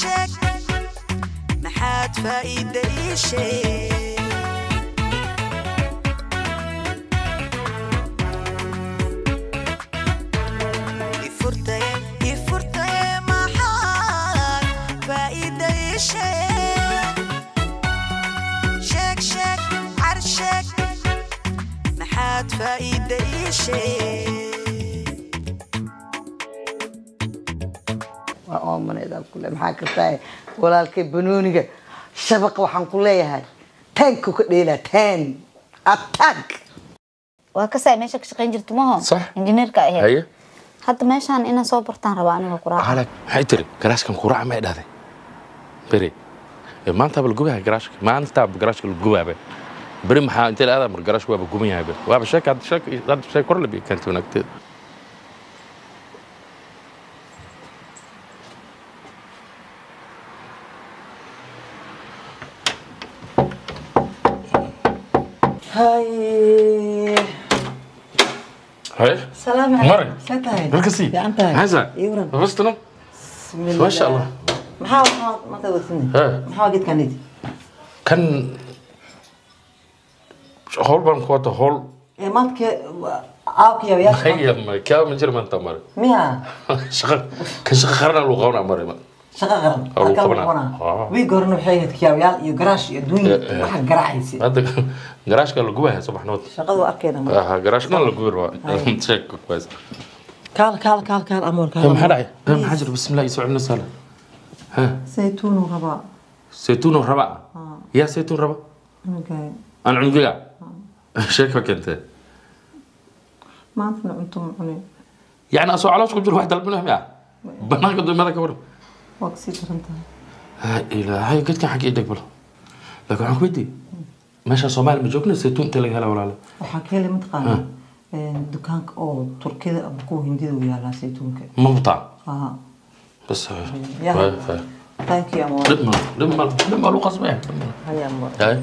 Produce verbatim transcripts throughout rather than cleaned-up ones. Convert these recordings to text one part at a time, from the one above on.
شك محاد فايدة شيء يفرتي يفرتي محاد فايدة شيء شك شك عرشك محاد فايدة شيء ومن إذا كل ما حكيت ولا الكي بنونيك شبق وحن كلها تانك كديلا تان أتاك وكسا ماشي كشقين جرت ماهم صح إنجنير كأيه هي حتى ماشي عن إنا صوبرتان ربعني وقراءة على حيتري كراش كم قراءة ما يدهده بري ما أنت بالجوبة كراش ما أنت بكراش بالجوبة به بري ما أنت لا هذا بالكراش هو بالجوبة به وهذا شك هذا شك هذا شيء كله بي كنت هناك هاي هاي سلام عليكم مرة ستاي ركسي يا أنت هذا يورن بس تنو ما شاء الله محاول ما تقولني محاول قد كان يدي كان هول بان كوات هول إيه ما تك أوك يا وياك هي ما كاو من جرمان تمر ميا شغل كشغل خرنا لغونا مرة شغال أو أكل قبنا. قبنا آه. ويقولون بحياتك كيا ويا يقراش يدوي واحد قراعيسي هذا جراش كان لجوه صباح نوت شغال وأكيد ما آه جراش كان لجوه تشيك كويس كال كال كال كال أمور كال هم حدا هم حجر بسم الله يسوع لنا سهلة ها زيتون ورباء زيتون وربع يا زيتون ربع أوكي أنا عندي شكلك أنت ما أنتم أنتم عني يعني أسوأ على شو بدي واحد منهم يا بنا قدر ماذا كبر وقسي ترنت ها إلى هاي قد كان حكي إيدك بلا لكن عم بدي ماشي صومال مجوكنا زيتون تلاقي هلا ولا لا وحكي لي متقال دكانك أو تركيا أبوكو هندي ويا لا زيتونك ممتع آه بس يا هاي ثانك يو أمور لما لما لما لو قصبه هيا أمور هاي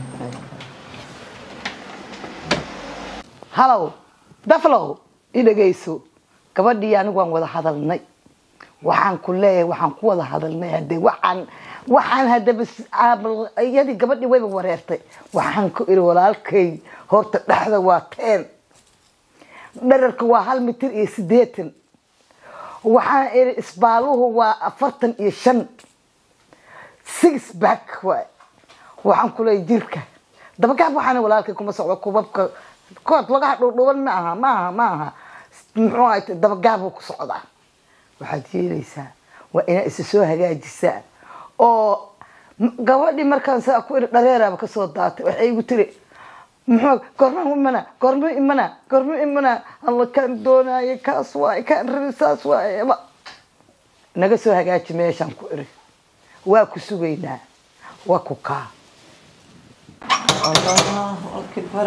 هلو دفلو إذا جيسو كبدي أنا قام وذا هذا الني وحن كله وحن قوة هذا الني هدي وحن وحن هذا بس عامل يدي كبدي وين وريرتي وحن كير ولا الكي هرت لحظة واتين درك وهال متر يسديتن وحن إير إسبالوه وأفرتن يشن سيكس باك وحن كله يجيرك دبا كاب وحن ولا الكي كم سوى كوبك كود لقى دوبن معها معها معها محوها دبا كاب كسعدا waxaad yeelaysaa waa inaad isa soo hagaajisaa oo gabadhii markaan saa ku iri dhareeraaba ka soo daatay waxay igu tiri muxuu gorma imana gorma imana gorma imana alla kan doonaayo kaas waa kan risaas waa naga soo hagaaji meeshaan ku iri waa ku sugaynaa waa ku kaa allahu akbar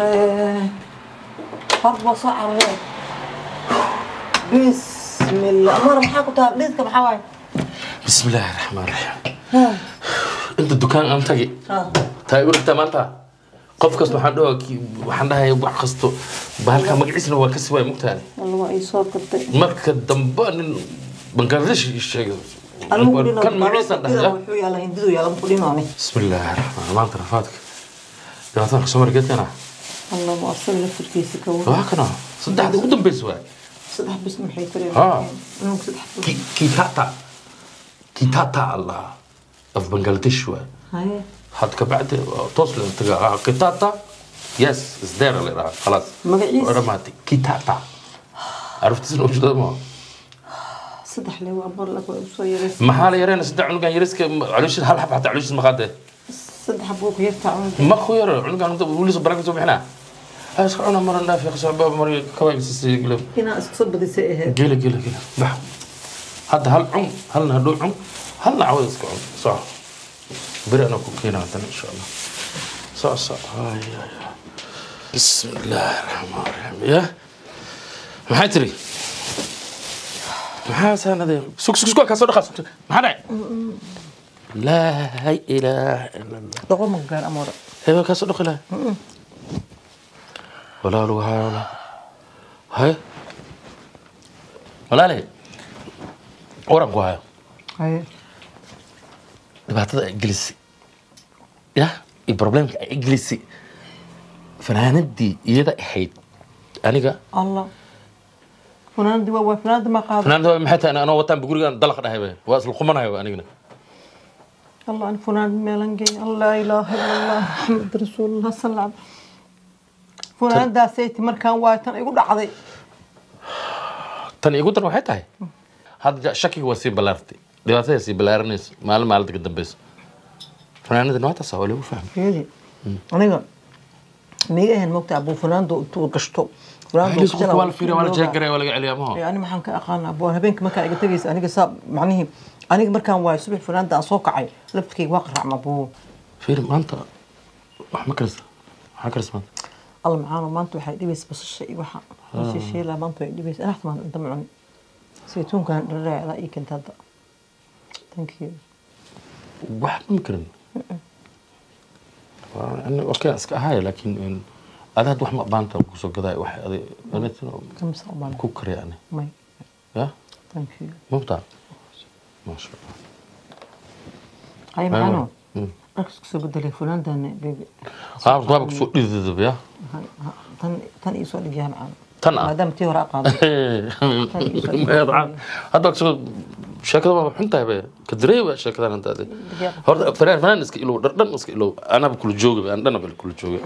farba sacre bis بسم الله أمر محاكو تابليتك بحواي بسم الله الرحمن الرحيم ها أنت الدكان أم تجي ها تاي ورك تمانتا قف كسب حدو وحنا هاي وحخستو بهالك مجلس لو كسبه مقتاني والله أي صوت كنت مركز دمبان بنقدرش الشيء كان مجلس ده يلا هندو يلا مقولينوني بسم الله الرحمن ما ترفاتك يا ترى سمر قلت أنا الله ما أصل لك تركيسك وهكذا صدق هذا ودم بيسوي صدح بس محي تري ها كي تاتا كي تاتا الله في بنغلاديش شوي هاي حد بعد توصل انت كي تاتا يس ازدار اللي خلاص مقعيس رماتي كي تاتا عرفت شنو وش ده صدح لي وامر لك وصيرس ما حال يرين صدح عنق يرسك علوش هل حب حتى علوش المقاده صدح ابوك يفتح ما خوير عنق عنق ولي صبرك سو بحنا ايش انا مره نافي خص باب مري كويس يقلب هنا اسكسب بدي سئه قيل قيل قيل بح هذا هل عم هل هدو عم هل عاوز اسكع صح برئنا كوكينا ان شاء الله صح صح هاي هاي بسم الله الرحمن الرحيم يا محاتري محاسن هذا سوق سوق سوق كسر خاص محنا لا هاي اله الا الله دقوا من غير امور ايوه كسر دخلها ولا له هاي ولا هاي ولا لي ورق هاي هاي dhibaatada ingiliisi ya iyo problemka ingiliisi fanaanadii iyada ahayd aniga الله فنان دي وفنان ما قاضي fanaanada maxay tahay anoo wataan gurigan dalaq dhahay waa isla qumanayo anigana الله أنا فنان ميلانجي الله لا إله إلا الله محمد رسول الله صلى الله عليه وسلم فنان دا سيتي مركان وايتان يقول عضي tan igu dar waxay tahay hadda shakiga waa sii balaartay dhibaatada sii balaaranaysa maalin maalinta ka dambaysa fanaanada noota soo lagu fahmay فيلي أنا ميجا هن مقطع أبو فنان دو تو قشطو فنان دو قشطو wala fiiriyo wala jeegare wala gaceliya ma يعني ما حنك أقانا أبو هبينك ما كان يقتجيس أنا قصاب معنيه أنا مركان واي صبح فنان دا أصوك عي لبتكي واقرع مع أبوه fiir maanta wax ma karsa waxa karsa maanta الله معانا ما أنتوا حيدي بس بس الشيء وحا بس الشيء لا ما أنتوا حيدي بس أنا أحتمال أنت معوني سيتون كان الرأي رأيك أنت هذا thank you wax ma karin أنا أوكي أسك هاي لكن هذا واحد ما بانته وكسر كذا واحد هذا أنا كم صعبان كوكر يعني ماي يا thank you ممتاز ما شاء الله هاي معانا أكس كسر بدل فلان ده بيبي ها طبعا كسر إذا يا تن تن يسوي اللي جاه معانا تن ما دام تيورا قاضي هذا كسر شكله ما حنتها به كدريبة شكله أنت هذا هذا فريق فنان نسك إلو درن نسك إلو أنا بكل جوجي أنا أنا بكل جوجي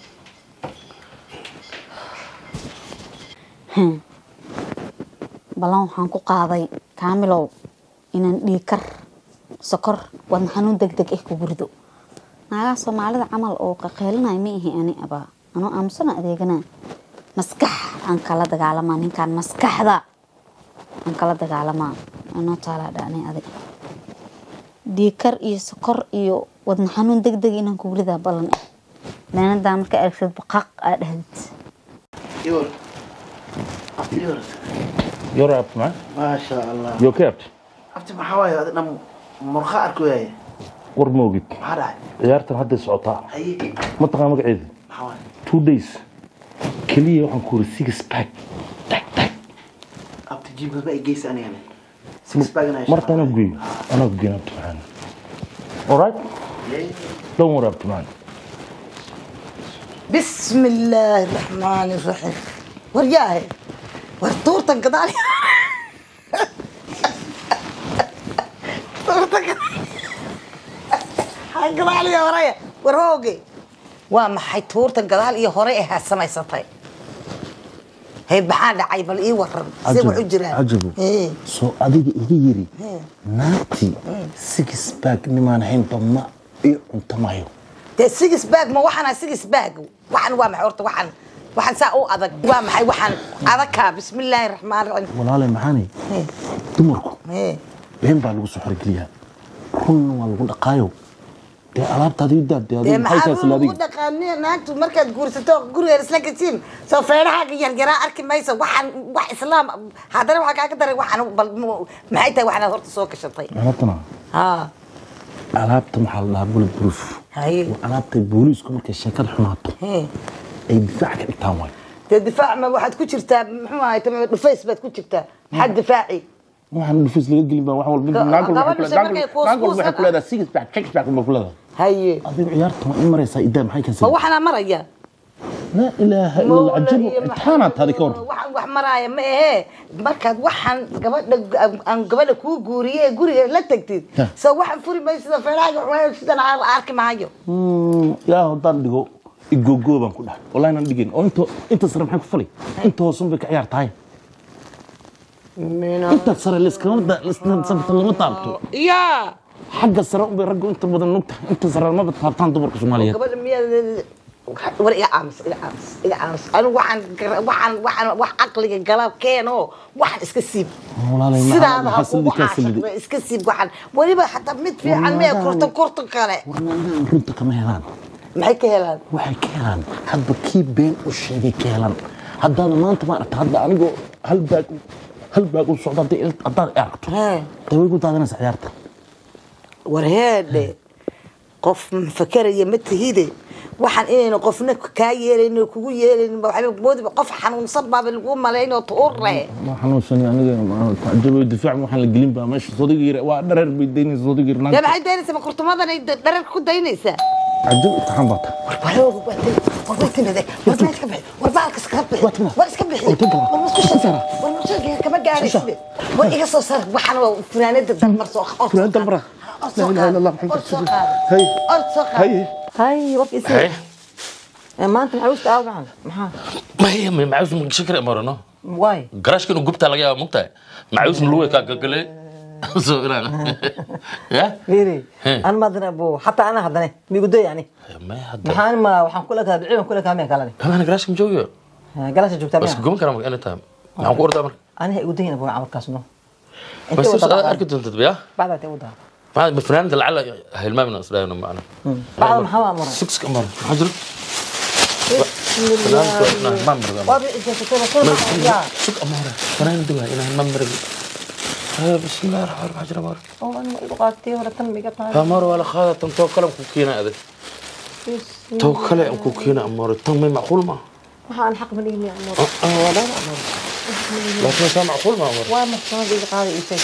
balan waxaan ku qaaday kaamilow inaan dhiikar sokor wadna xanuun degdeg ah ku gurdo naagaha Soomaalida camal oo qaqeelinay ma ihi ani aba anoo aamusana adeegana maskax aan kala dagaalamaa ninkan maskaxda aan kala dagaalamaa anoo taala dhaanay adeeg dhiikar iyo sokor iyo wadna xanuun degdeg inaan ku gurida balan maanta marka aragtid baqaq aad dhahdid يور يور You're up, man. ما شاء الله You're kept. أنت محاوي هذا نم مرخاء أركوية War moogid. هذا ciyaartan hadda socotaa هي ma taqaan magaceeda محاوي two days kaliya waxaan ku uri six pack tag tag أنت تجيب بقى جيس أنا يعني سكس باج أنا marta anaa geeyo anaa geeyo abti macaan all right don't worry abti macaan بسم الله الرحمن الرحيم ورجاهي ورطورتك قضالي طورتك هاي قضالي يا ورايا وروقي وما حي طورتك قضالي يا هوري هالسما يسطي هي بحال عيب الاي ورم سي وحجران عجبو ايه soo adiga iga yiri naagtii six pack nimaan hayn bama iyo cunto maayo dee six bag ma waxana six bag waxan waa maxay horta waxan waxan saa u adag waa maxay waxan adagka bismillaahir rahmaanir rahiim walaalay maxaanay dumarku ee been baa lagu soo xorgeliyaa runna waa lagu dhaqaayo dee alaabtaada ii daad dee dee adiga maxay maxaa tahay lagu salaadiga dhaqaanay naagtu markaad guursato gurigeeda isla katiin soo feeraha yar yaraa arki mayso waxan wax islaam hadana waxa kaaga daray waxan bal maxay tahay waxana horta soo kashatay alaabtana ha alaabta maxaa la dhahaa bullet proof haye alaabta booliisku markay sheekada xumaato ee ay difaac ka dhigtaan waay dee difaac ma waxaad ku jirtaa muxuu ahaay tamam dhufays baad ku jirtaa xad difaaci waxaan dhufis laga gelin baa wax walba naag walba waxay ku leedahay six pack six pack ma ku leedahay haye adiga ciyaarta ma in maraysaa idaa maxay ka ma sii waxana maraya لا إله إلا الله عجب امتحانات هذه كور waxaan wax maraaya ma ahe markaad waxaan gabadha aan gabadha ku guuriyay guriga la tagtid soo waxaan furi may sida feeraaga waxaan sidan arki maayo يا هدان دغو igogo baan ku dhahay wallahi aan dhigin oo inta inta sare maxay ku falay inta hoos bay ka ciyaartahay mina inta sare liskama lisna sabta lama taabto ya xagga sare u bay rag inta badan nugta inta sare ma taabtaan dumarka Soomaaliyeed gabadha miyaa war iga aamus iga aamus iga aamus anigu waxaan waxaan waxaan wax aqliga galab keeno waxaan iska siib walaalay sidaada ha xasildi ka silidi iska siib waxaan waliba xataa mid fiican mee korto korto kale warnaan runta kama helaan maxay ka helaan waxay ka helaan hadba kii been u sheegay ka helaan haddana maanta ma aragta hadda anigoo hal baag hal baag u socda haddaad aragto daway ku daadanaysa ciyaarta war heede qof mafakaraya ma tihide waxaan inayna qofna kaa yeelaynin kugu yeelaynin waxba boodiba qof xanuunsan baaba lagu malaynoo tuur leh ما حنوصل يعني تعجبوا الدفاع ما حن القليم بقى ماشي صديقي وأدرر بيديني صديقي dee رنان maxay daynaysaa ma kurtumadan ay dharar ku daynaysaa عجب تحن باطا warbaloogu baatay warbaytinade warbaa iska bixi warbaalka iska bixi Watma. war iska bixi Watma. war isku shaqara war mushaqi kama gaaraysid war iga soo sar waxaan waa funaanada dalmar soo qor فلان دمرة لا إله إلا الله محمد رسول الله هاي ord soo qaad هاي هاي وقت هاي يصير ما انت معوش تعاود معنا محا ما هي معوس من شكر امرنا واي قراش كانوا قبتها لقيها مقطع معوس من لوي كاكل سو انا يا فيري هي. انا ما ادري ابو حتى انا هدني بيقول يعني ما هذا محا ما waxaan kula ka bixin kula ka meel kale كمان قراش مجوي galasha joogtaa بس قوم كلامك انا تام waxaan ku ordaa marka انا igu dayn abo amarkaas no بس اركض انت تبيها بعد تودها ما بفنان لعل هي المبنى اصلا معنا بعد ما حوا امر سكس كمان حجر فنان ممر وابي انت كده كده يا سك اماره فنان دوا الى الممر بسم الله الرحمن الرحيم حجر اماره oo aan u qaatay wala tan miga qaatay اماره ولا خاطر تو كلام كوكينا هذا تو كلام كوكينا اماره تو ما معقول ما waxaan xaq ma leeyahay amar اه ولا اماره لكن ما معقول ما اماره waa ma soo diga qaaday isay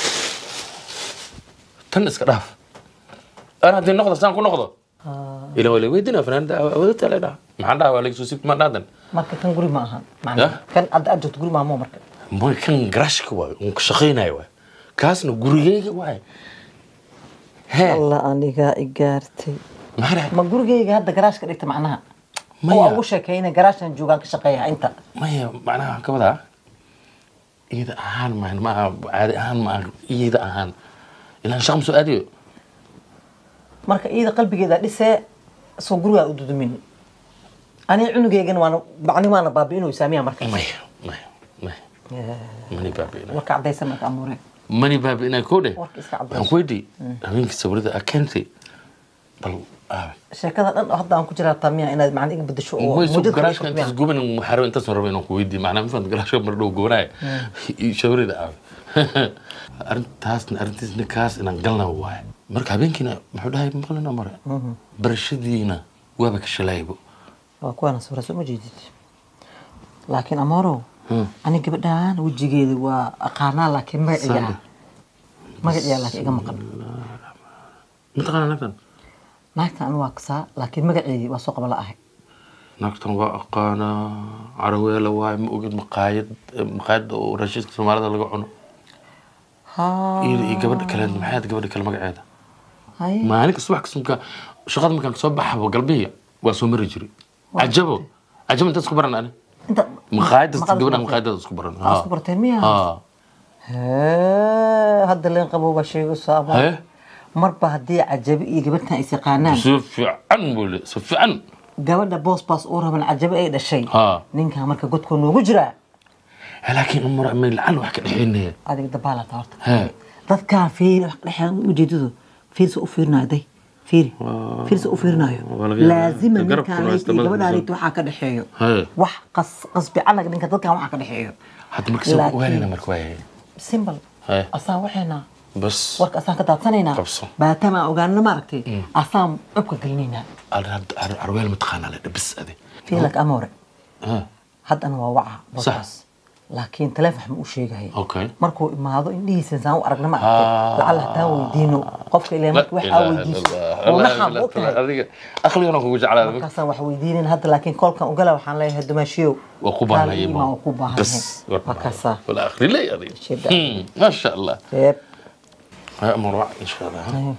تنس كراف انا هدي النقطه سان كو نقطه الى ولا ويدنا فنان ودت علينا ما عندها ولا يسوسك ما نادن marka kan guri ma ahan macna kan ad ad guri ma mo marka ما كان قراشك واي وكشقيناي واي كاسنا غوريغي واي ها الله aniga igaartay ما هذا ma gurigeyga hadda garaashka dhigta macnaha ما oo هي ugu sheekayna garaashkan joogan ka shaqeeya inta ما هي معناها كذا إذا أهان ما ما عادي أهان ما إذا أهان إلا شخص سؤالي marka iyada qalbigeeda dhisee soo guriga u dudumin ani cunugeygan waan bacni waan baabiino saamiya marka ما هي ما هي ما هي ماني بابي أنا warka cadaysan marka amure ماني بابي أنا كودي warka iska أنا caday كودي أمين كسبرة أكنتي بل آه sheekada dhan oo hadda aan ku jiraa tamiya inaad macna iga bedesho oo ما يسوق muddo قراش كان تسقوم إنه محارب أنت سمر بينه كويدي معناه مثلا قراش كان مردو جوناي شوري ده أرنت تاس أرنت نكاس إن قلنا واي مركب بينكنا محد هاي مقلنا مرة برشدينا وابك الشلايبو waa kuwana sawir soo jeedid laakiin amaro ani gabadhan wajigeeda waa aqaana laakiin ma iga magaciya laakiin iga maqan متقنا نكتن naagtan waa kasaa laakiin magaceedii waa soo qabala ahay نكتن وأقانا عروية لواي موجود مقايد مقايد ورشيد كسمارة ده لقوا عنه ha إيه قبل كلام محيط قبل كلام قاعدة hay ما عليك الصبح كسمك شغال مكان صباح وقلبية وسومر يجري عجبه عجب أنت تسكبرنا أنا inta مقايد تسكبرنا مقايد تسكبرنا asku barteen miya ها hee hadda leen qabo ba sheego saabo ها marba hadii cajabi iyo gabadhan is yaqaanaan سوف عن بقول سوف عن gabadha boos baas oo raban cajabi ay dhashay ها ninka marka godku noogu jira لكن أمر من العن واحد الحين هي adiga dabaala taarta ها dadka fiir wax dhaxan ujeedadu fiir soo fiirnaaday fiir fiir soo fiirnaayo laazim ninka ay gabadha waxa ka dhaxeeyo ها wax qas qasbi anaga ninka dadka waxa ka dhaxeeyo حتى مركز وين مركواي simple ها asaa waxayna بس warka asaan ka daadsanayna Qabso. baatama ogaanna ma aragtay asaan cubka gelinayna عروية المتقنة لا بس هذه fiilak amore ها haddana waa waca boos laakiin telefoon ma u sheegay أوكي markuu imaado indhihiisa saan u aragna ma aragtay lacala hataa weydiino qofka ilaa markuu wax aa weydiiso oo naxam u tahay أخلي أنا كوجع على هذا markaasaan wax weydiinin hadda laakiin kolkan ugala waxaan leeyahay dumaashiyow وقبها هي ma ku baahan بس markaasaa ولا آخر لا يا ريت شدة. ما شاء الله eeb ها أمر إن شاء الله ها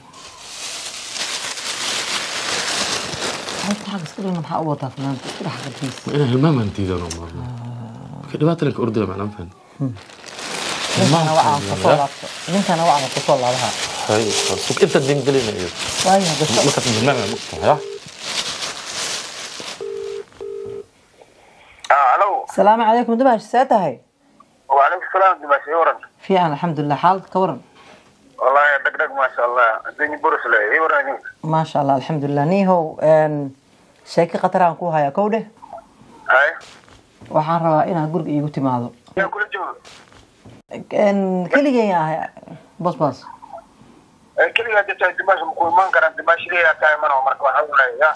halka xaq iska dhigna maxaa u wadaa fanaanta iska dhex qalbiis إيه المهم أنت ذا نمر كده بات لك أردن مع نفهم ninkana wacan kusoo laabto ninkana wacan kusoo laabaha هاي سوق أنت الدين قلنا إيه waayo gasho ما كنت بالمعنى مقطع الو salaamu calaykum dumaash see tahay وعليكم السلام دمشق ورن fiican alxamdulilah xaalad ka waran والله دق دق ما شاء الله الدنيا بورس لي هي ورن maasha allah alxamdulilah niihow sheeko khataraan ku hayaa kow dheh هاي waxaan rabaa inaad guriga iigu timaado يا كل جو keligeen ahay bos bos كل يا جت دمشق مكون ما كان دمشق لي تاي منو مرك وحول يا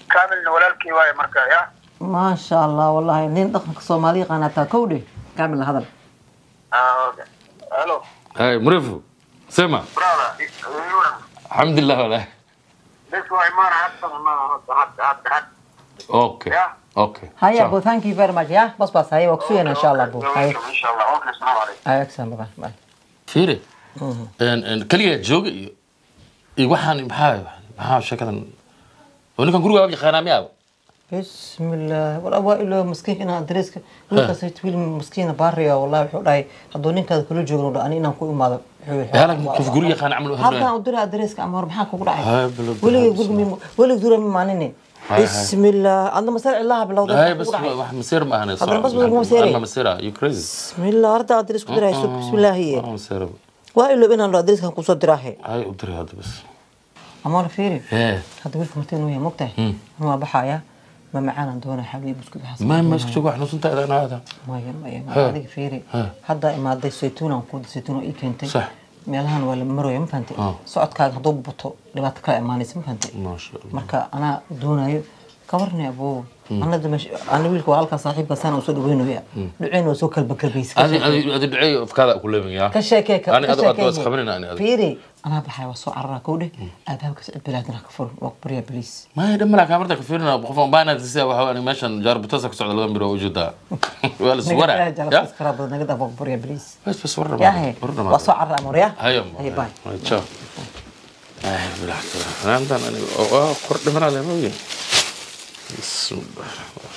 كامل ولالكي واي مركا يا ما شاء الله والله نين دقنك صومالي قناتا كودي كامل هذا اه اوكي الو هاي مريفو سمع برافو الحمد لله والله بس واي ما حتى ما حتى حتى حتى اوكي يا اوكي هيا ابو ثانك يو فيري ماتش يا بس بس هيا وكسوينا ان شاء الله ابو هيا ان شاء الله اوكي السلام عليكم هيا اكسن باي باي فيري ان ان كليه جوج iyo iyo waxaan maxaa maxaa shakadan ونكن guriga waa yaqaanaa miyaa بسم الله والأوائل مسكين أنا أدرسك ولا كسيت ويل مسكين باريا والله وحداي هدول كذا كله جورو أنا إنا كل ما هلا كيف guriga yaqaan عملوا هذا أدري أدرسك أمر بحاك وقول عاي ولا يقول مين ولا يقول مين معنيني بسم الله أنا مسير الله بالله هاي بس واحد مسير ما أنا هذا بس مو مسيري أنا مسيرة يو كريزي بسم الله أرد أدرس كده يسوق بسم الله هي أنا مسيرة وائل بينا لو أدرس كان قصة دراهي هاي أدري هذا بس أمر فيري إيه هذا ويلك مرتين ويا مقطع هو بحايا ما معانا دونا حبيب بس كده حسب ما ما شو واحد نص أنت أنا هذا ما يم ما يم هذيك فيري هذا ما هذا الزيتون أو كود الزيتون إيه كنتي صح meelahan waa la marooyo ma fahanti socodkaaga hadduu bato dhibaato kala imaanaysa ma fahanti marka anaa doonayo kabarnay aboo ana ana wiilka waa halkaa saaxiibka sana usoo dhaweynaya duceyna waa soo kalbakalbaysa adi adi adi duceey afkaada ku leeyahay ka sheekee ka ani adu adu isqabanina ani adi fiiri anaa baxay waa soo carara kowdhe aadaabka sicid bilaadna ka fur waa bariya biliis ma ay dhamala kaamarta ka fiirina qof aan baana tisa waxa aan meeshan jaarbitaas ka socda laga miro ujeeda wala suwara ya qarab naga daba bariya biliis bas bas warna warna waa soo carara amriya hayo hay bay ciao ay bilaah ana andan ani oo qordh mana leeyahay بسم الله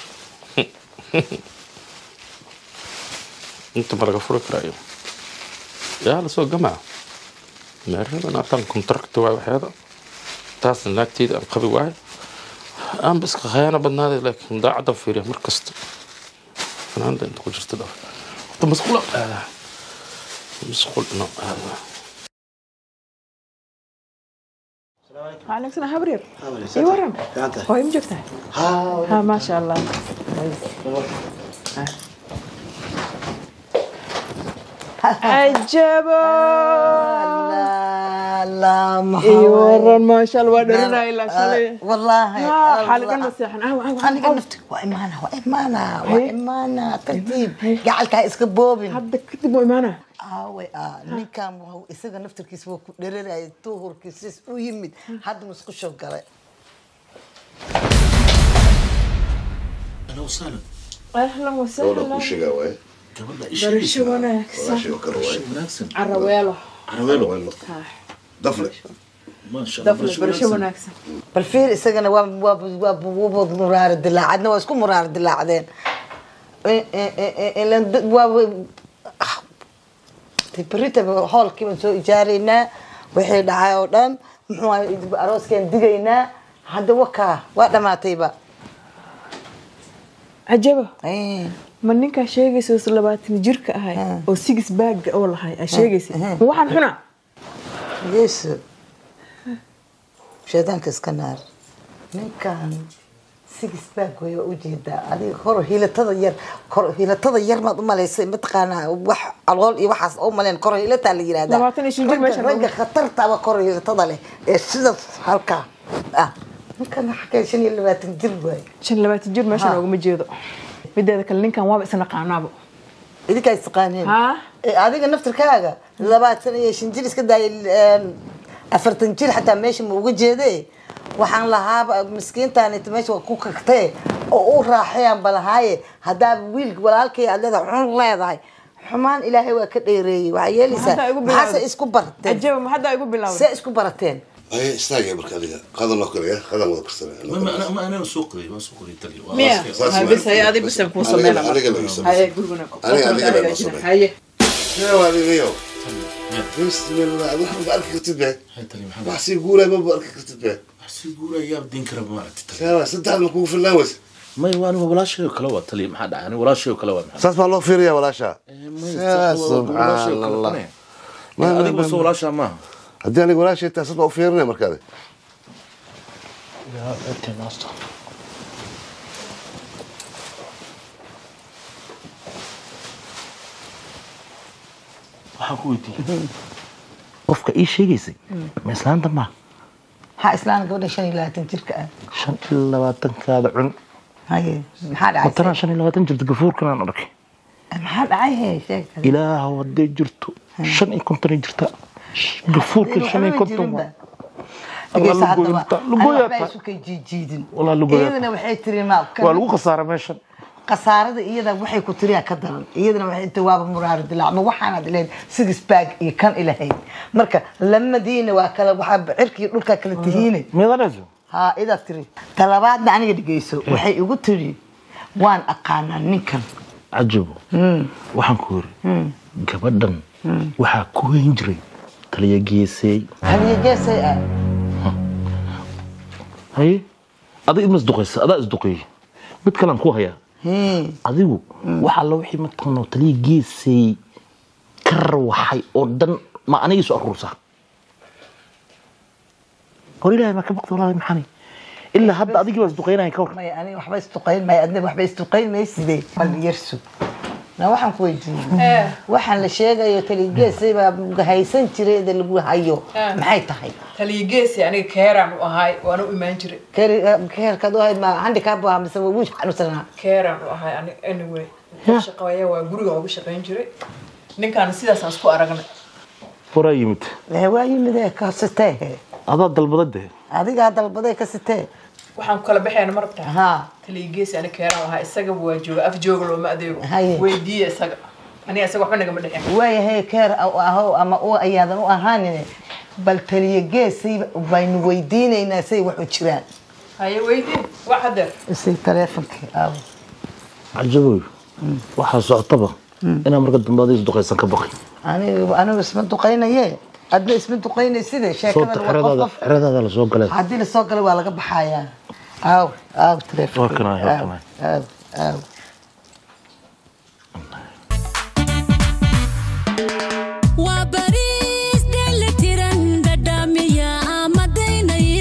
انت مرة فرق رأيهم يا لسوا جماعة مرة أنا أعطان كونتراكت واحد هذا تاس النكتي قبي واحد أنا بس خيانة بدنا هذا لكن ده عدم فيري مركزت أنا عندي أنت كل جست ده طب مسخولة مسخول نعم هذا وعليكم السلام هبرير اي ورم هو يم جوجتها ها ها ما شاء الله عجبا لا لا ما اي ورم ما شاء الله ودرنا الى شلي والله حالي انا سيحن او او انا نفتك وإيمانة وإيمانة وإيمانة ترتيب جعلتها اسك بوبين حد كتب وإيمانة آوي آه نكام وهو إسقى نفتر كيس هو دريرة توهر كيسيس ويمد حد مسكو شوكرة أهلا وسهلا أهلا وسهلا كل شيء قوي برشو وناكسة عرويلو عرويلو دفلة ما شاء الله دفلة برشو وناكسة بالفير إسقى أنا واب واب واب واب مرار الدلاع عندنا واسكو مرار الدلاع عدين إيه إيه إيه إيه واب بريتا هول كي نسوي إيجارينا وحي دعاء ودم محو أروس كان دقينا هذا وكا وقت ما تيبا عجبه إيه من نكا شيء سلباتني جرك هاي أو سيجس باج أول هاي شيء وحن هنا ليش شيطان كسكنار نكان سيجس باج ويا وجهدا هذه خور هي لتضير خور هي لتضير ما ضم ليس متقانا وح الغول يوحص أو ملين خور هي لتالي هذا ما تنيش الجيل ماشي رجع خطرت على خور هي لتضله الشدة هالكا آه نكان حكي شنو اللي ما تنجربه شن اللي ما تنجر ماشي لو مجيده بدي هذا كلين كان وابس أنا قعنابه إذا كان يسقانين ها هذيك النفط الكاغا لبعت سنة شنجلس كده أفرتنجيل حتى ماشي موجود جدي وحن لها مسكين تاني تمشي وكوكا كتير أو راحيان بلهاي هذا ويل ولا هالكي هذا عن لا هاي حمان إلهي وكديري وعيالي سا حاسة إسكو برتين أجيب ما حدا يقول بالله سا إسكو برتين أي استاجي بركالية هذا الله كله هذا الله كسر ما أنا ما أنا سوقي ما سوقي تلي مية بس هي هذه بس نكون صمينا أنا قال لي هاي قولنا أنا أنا قال لي هاي يا والي ميو بسم الله الواحد بارك كتبه بحسي يقول ما بارك كتبه بحسي يقول يا بدين كرب ما عرفت يا صدق نكون في اللوز ما يوان ولا شيء كلوه تلي ما حد يعني ولا شيء كلوه ساس الله فير يا ولا شيء يا سبحان الله ما أدري بس ولا شيء ما هدي أنا ولا شيء تاسس الله فيرنا مركزي يا أنت ناس waxaan ku weydiiyey qofka ii sheegaysay ma islaanta ma ها إسلام قبل شن لا تنجرك شن إلا تنكاد عن هاي محل عايز ترى شن إلا تنجر تقفور كنا نركي محل عايز شيء إله ودي جرتو شن إن كنت نجرتا قفور كل شن إن كنت والله لقويا جيجيدين والله لقويا إيدنا وحي تري ما والله خسارة ماشان قصارة إيدا وحي كتريها كدرن إيدنا وحي تواب مرارد لا ما وحنا دلين سيجس باك يكان إلى هين مركا لما دينا وكلا وحب عركي يقول كلا تهيني ماذا لازم ها إذا تري طلبات دعني دقيسو وحي يقول تري وان أقانا نكن عجبو waxaan ku yiri gabadhan waxa ku weyn jiray taliya geesay taliya geesay ah hay adiga imas duqaysa adaa isduqay mid kale aan ku haya adigu waxa la wixii mataqaano taliya geesay kar waxay oo dhan ma aniga soo aruursa horiilay ma ka baqdo walaal maxani إلا هذا أديك بس دقينا كور. ما يعني وح بس دقين ما يقدم وح بس دقين ما يسدي بل يرسو. نا وحن كويتي. وحن الشيء يتلقى سيبا هايسن تري ده اللي بقول هايو. محي تحي. تلقى يعني كيران وهاي وأنا إيمان تري. كير كير كده هاي ما عندك أبوها مسوي وش حنو سنة. كيران وهاي يعني anyway. شقايا وجرو أو شقاين تري. نكان سيدا ساسكو أرجعنا. فرا يمت. لا هو يمت كاسته. هذا الضلبضة ده. هذيك هذا الضلبضة كاسته. waxaan kala baxayna marabta ha taligees ani keera waxa isaga waa jooga af jooga loo ma adeego weydiye isaga ani isaga waxba naga madhicin way hay keer aho ama oo ayaadan u ahaanine bal taligees baynu weydiinaynaa say wax u jiraan haye weydii wax hadda isii taleefanki aw ajaboy waxa socotaba ina marka dambaad is duqaysan ka baqi ani anigu isma duqaynaye adna isma duqaynay sida sheekada waa xirada la soo galay hadii la soo galay waa laga baxayaa aw aw taleefan waa kana waa kana aw aw wa baris deletiran dadamiya amadaynay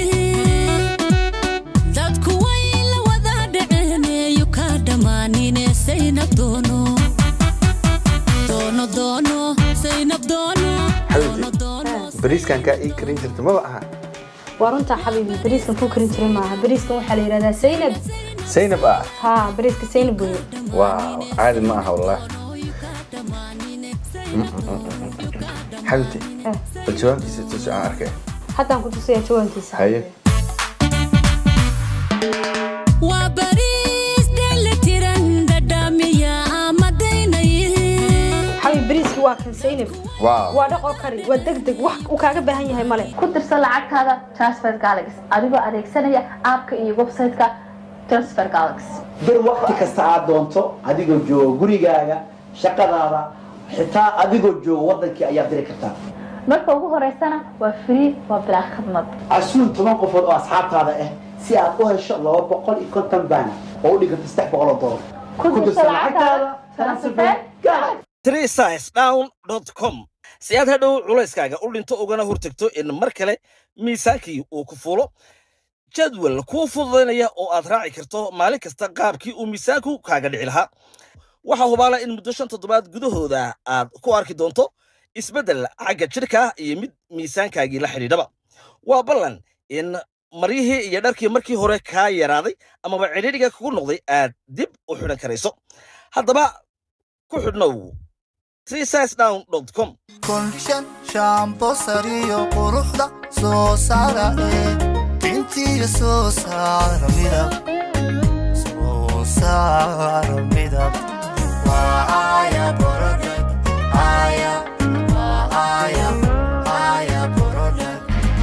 dadku way la wada dhaceeyo ka dhamaanine saynab doono doono doono saynab doono بريس كان كاي كرين جرت ما بقى ورنت حبيبي بريس كان كو كرين جري معها بريس كان وحا ليرادا سينب سينب اه ها بريس كسينب وي واو عادي معها والله حبيبتي الجوانتي ستة عاركه حتى كنت سيا جوانتي هي وبريس دلتيران دداميا مدينه حبيبي بريس waa kan Zainab waaw waa dhaqo kari waa degdeg wax uu kaaga baahan yahay male ku tirsan lacagtaada transfer galaxy adigoo adeegsanaya app-ka iyo website-ka transfer galaxy bir waqti kasta aad doonto adigoo jooga gurigaaga shaqadaada xitaa adigoo jooga wadankii ayaad diri kartaa marka ugu horeysana waa free waa bilaa khidmad asuun toban qofood oo asxaabtaada ah si aad u hesho laba boqol iyo konton baan oo u dhiganta saddex boqol oo dollar ku tirsan lacagtaada transfer galaxy three size down dot com si aad hadhow culayskaaga u dhinto ugana hortagto in mar kale miisaankii uu ku fuulo jadwal kuu fududaynaya oo aad raaci karto maalin kasta qaabkii uu miisaanku kaaga dhici lahaa waxaa hubaala in muddo shan toddobaad gudahooda aad ku arki doonto isbeddel xagga jidhka iyo mid miisaankaagii la xidhiidhaba waa ballan in maryihii iyo dharkii markii hore kaa yaraaday amaba cidhiidhiga kugu noqday aad dib u xidhan karayso haddaba ku xidhnow three size down dot com كونشن شامبو سريو قروحدا سو سارا انتي سو سارا ميدا سو سارا ميدا وآيا برودك آيا وآيا آيا برودك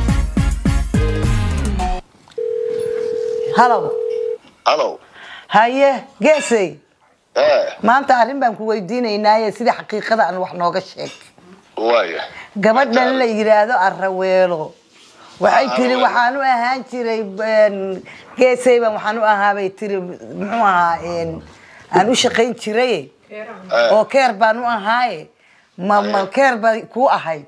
هلو هلو هاي جيسي ايه maanta arrin baan ku weydiinaynaa sida xaqiiqada aan wax nooga sheeg waaya gabadhan la yiraahdo Arraweelo waxay tiri waxaan u ahaan jiray geesay baan waxaan u ahaabay tiri muxuu ahaa in aan u shaqayn jiray oo keer baan u ahaay ma ma keer baan ku ahay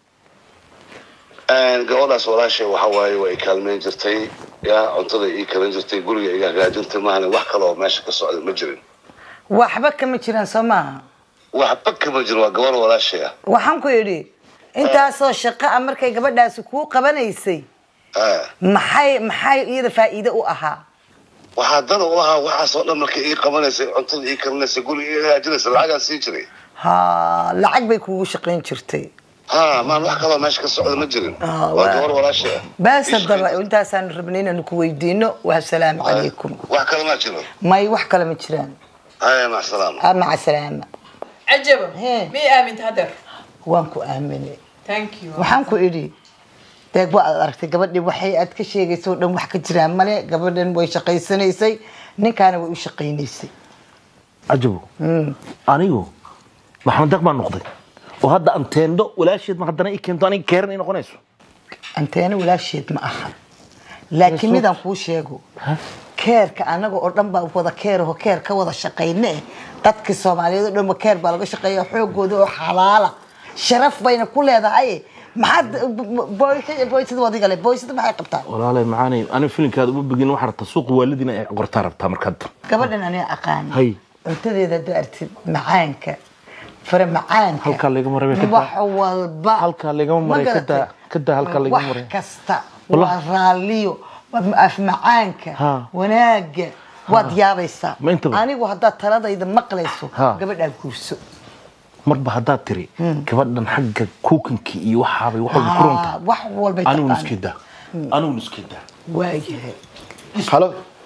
aan gabadhaas walaashay waxa waaye way kaalmeyn jirtay yaa cuntada ii karin jirtay guriga iga hagaajintay maana wax kale oo meesha ka socda ma jirin waxba kama jiraan Soomaa waxba kama jiro waa gabar walaashay waxaan ku yiri intaasoo shaqo ah markay gabadhaas ku qabanaysay maxay maxay iyada faa'iido u ahaa waxaa dan u ahaa waxaasoo dhan marka ii qabanaysay cuntada ii karinaysay guriga ii hagaajinaysa lacagaan sii jiray ha lacag bay kugu shaqayn jirtay ha maan wax kaloo meesha ka socda ma jirin waa gabar walaasha bas haddaba intaasaan rabnay inaan ku weydiino wasalaamu calaykum wax kale ma jiro may wax kale ma jiraan haya mac salaama maca salaama cajaba mii aaminta hadeer waan ku aaminay thank you waxaan ku idhi deeg waa aad aragtay gabadhii waxay aad ka sheegayso dhan wax ka jiraan male gabadhan way shaqaysanaysay ninkaana way u shaqaynaysay cajabo anigu maxamed deeq baan noqday oo hadda anteendo walaasheed ma haddana ii keento aniga keeran ay noqonayso anteeno walaasheed ma aha laakiin midaan kuu sheego keerka anaga oo dhan baa wada keeraho keer ka wada shaqayne dadkii soomaaliyeed oo dhanba keer baa laga shaqeeya xoogooda oo xalaala sharaf bayna ku leedahay maxaad boysada wadiga le boysada maxay qabtaa walaalay macaanay ani filinkaada uma begin waxaa rabtaa suuqa waalidina ay qortaa rabtaa markaad gabadhan aniga aqaani hay cuntadeeda hadda artid macaanka fara macaanka halkaa lagama maray wax walba halkaa lagama maray kada kada halkaa lagama maray wax kasta waa raaliyo af macaanka wanaaga waad yaabaysaa anigu haddaad taladayda maqlayso gabadhaa guurso marba haddaad tiri gabadhan xagga kuukanka iyo waxaabay wax walba ku runta wax walba anigu nuskeeda anigu nuskeeda waayahay halo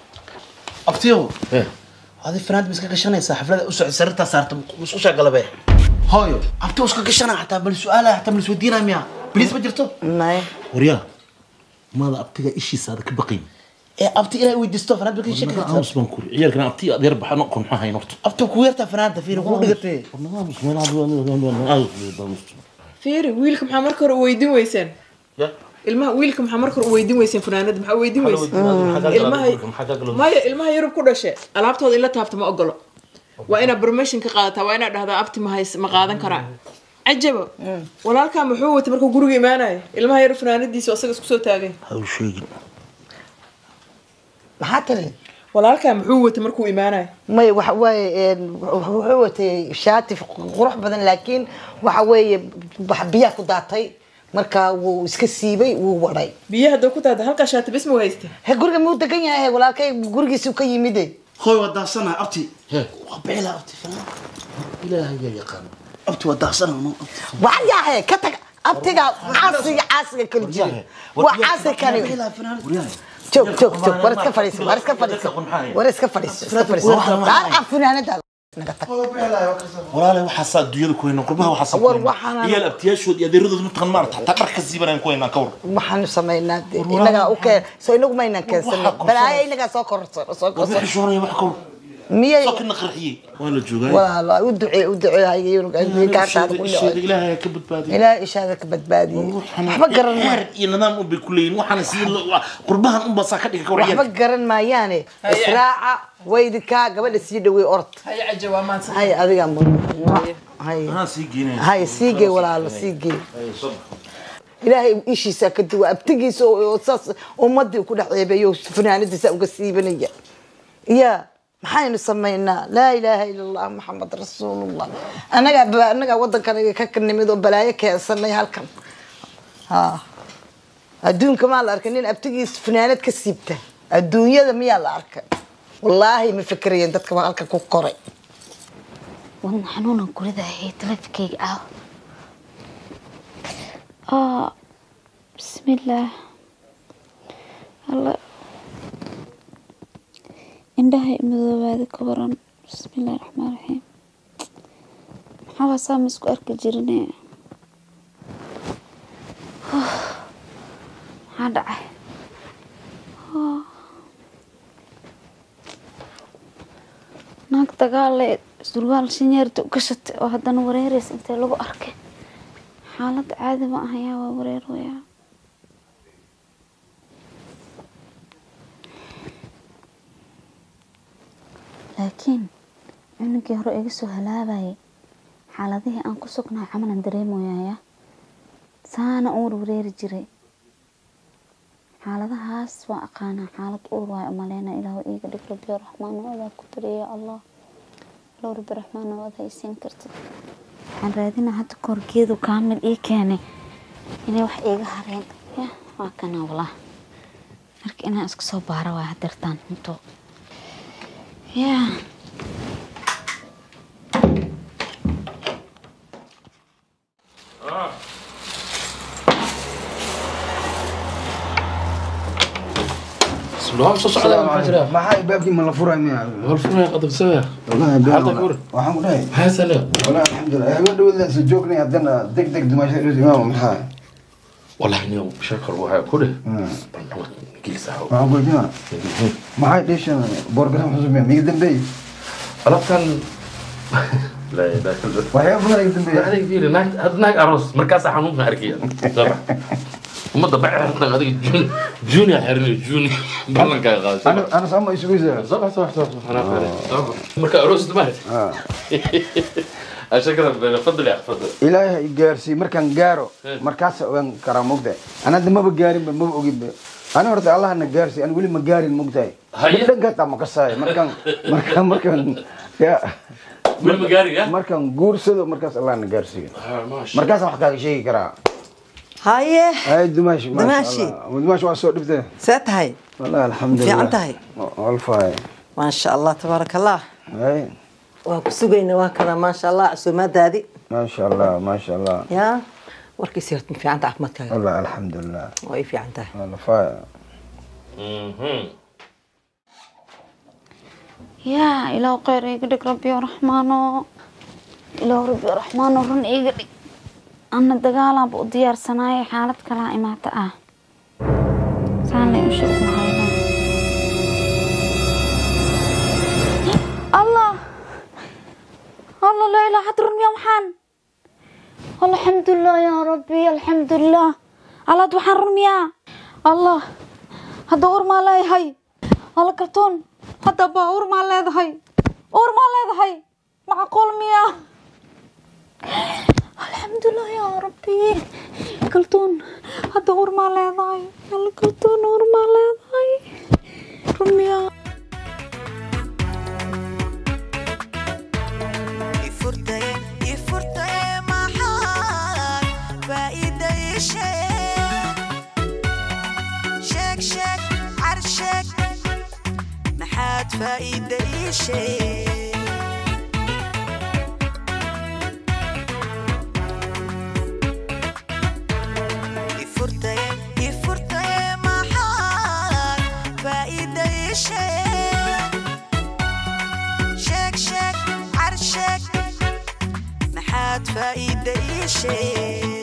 abtiyo هذه فرناند بس كشنة حفلة أسرع سرتها صارت مش وش أقلبه هايو أبتو وش كشنة حتى بالسؤال حتى من سودينا ميا بليز بجرتو ناي وريا ماذا أبتي إيش هذا كبقين إيه أبتي إلى ويد ستوف فرناند بس كشكل أنا مش بنكور عيال كنا أبتي أدير بحنا نقول معها نقط أبتو كويرتها فرناند في نقول قلتي والله مش من هذا فير ويلكم حمركر ويدين ويسن ilmaha wiilka maxaa markor u weydiin weyseen fanaanada maxaa weydiin weyseen ilmaha maya ilmaha yurub ku dhashay alaabtooda in la taabto ma ogolo waa inaad permission ka qaadataa waa inaad dhahdaa abti ma hays ma qaadan karaa cajabo walaalkaa muxuu watay markuu guriga imaanaya ilmaha yurub fanaanadiisa asaga isku soo taagay haw sheegin maxaa tale walaalkaa muxuu watay markuu imaanaya may waxa waaye wuxuu watay shaati qurux badan laakiin waxa weeye biyaha ku daatay marka wuu iska siibay wuu waday biyaha doo ku taada halka shaati bas ma haystay he guriga muu degan yahay walaalkay gurigiisu ka yimid hooy wadaasana abti qabila abti fanaan ilaahay ya yaqaan abti wadaasana no wax yahay ka tag abtiga caasiga caasiga kala jira waa caasiga kale joog joog joog war iska fadhiiso war iska fadhiiso war iska fadhiiso iska fadhiiso aan afnaanada walaalahay waxaa saa dunyada ku hayno qurbaha waxaa saa war waxaan iyo abtiyaashood iyo adeeradooda mataqan maarta xataa dharka siibanaan ku haynaa ka war waxaan sameynaa inaga u keen soo inagu maynan keensanay balaaya inaga soo korso soo korso wax shoonaya wax ka war miyay soo kana qarxiyay waa la joogay walaal u ducee u ducee hayeen ka taad ku leeyahay ilaahay ka badbaadiyo ilaahay ishaada ka badbaadiyo waxba garan ma iyo nidaam u bay ku leeyihiin waxaan si qurbahan un baa saa ka dhiga ka war waxba garan maayaane israaca waydika gabadha sii dhawey ord hay cajaba maanta hay adiga mo hay ana sii geynay hay sii gey walaal sii gey ilaahay ishiisa ka duwa abtigiisa oo saas ummadii ku dhaceebayo fanaanadiisa uga siibanaya ya maxaynu sameynaa laa ilaaha illa allah muhammad rasuulullah anaga anaga wadankan ka kanimid oo balaayo keensanay halkan ha adduunka ma la arkay nin abtigiis fanaanad ka siibta adduunyada miyaa la arkay wallaahi ma fikirayeen dadka halka ku koray wadna xanuunan kuridahay taleefankayga ah ah bismillaah allah indhaha madoobaada ka waran bismillaah raxmaan raxiim maxaa waasaa ma isku arki jirine maxaa dhacay naag dagaale surwaal shinyeerta u gashatay oo haddana wareeraysa intee lagu arkay xaalad caadi ma ahayaa waa wareer wayaa laakiin cunugii hore iga soo halaabayay xaaladihii aan ku sugnahay camalan dareemoyaya saana u warwareeri jiray xaaladahaas waa aqaanaa xaalad uur waayo umaleyna ilaahu iiga dhig rabbi raxmaan oo adaa ku tariya ya allah low rabbi raxmaan oo adaa isiin kartid waxaan raadinaa hadda koorgeedu kaamil ii keenay inay wax iiga hareen ya waa kana walaa marka inaan iska soo baara waa hadirtaan cunto yaa سلام صوص على ما ما هاي بابكي من الفرع ميا الفرع قد بسويها والله بابكي وحمد لله حسنا والله الحمد لله يا ولد ولد سجوكني عندنا دق دق دماغ الإمام محاي والله اليوم شكر وهاي كله كل ساعة ما أقول جنا ما هاي ليش برجر حسب ميا ميقدم بي أنا كان لا لا وهي أفضل يقدم بي هذا كبير ناك هذا ناك أرز مركز حنوم ناركيا وما ضبع هذا جون جوني حرني جوني بالله كان غاز أنا أنا سامع يسوي زي صح صح صح أنا فاهم مركز أرز دمارت شكرا تفضل يا تفضل إلهي جارسي مركان جارو مركز وين كراموك أنا دم ما بجاري ما بقول أنا ورد الله أنا جارسي أنا قولي مجاري المقداي هيا ده قطع مكساي مركان مركان مركان يا من مجاري يا مركان جورسو مركز الله أنا جارسي مركز ما حكى شيء كرا هاي هاي دمشق دمشق دمشق واسود بده سات هاي والله الحمد لله في عند هاي والفاي ما شاء الله تبارك الله هاي وكسوقينا وكذا ما شاء الله عسومات هذه ما شاء الله ما شاء الله يا وركي سيرت في عند أحمد كاي والله الحمد لله وأي في عندها والله فاي يا إلى خير يقدك ربي ورحمانه إلى ربي ورحمانه رن يقدك أنا دجالة بوديار سناي حالة كلا إماتة آه ساني وشوف هاينا الله الله لا إله حد رمي محن الله الحمد لله يا ربي الحمد لله على دوحان رميا الله هذا أور ما لا هاي الله كرتون هذا باور ما لا هاي أور ما لا هاي معقول مياه الحمد لله يا ربي كلتون هذا أور ما لا هاي الله كلتون أور ما لا هاي رميا يفرتي يفرتي محال فايدة يشيك شك شك عرشك محاد فايدة يشيك يفرتي يفرتي محال فايدة يشيك شك شك عرشك محاد فايدة يشيك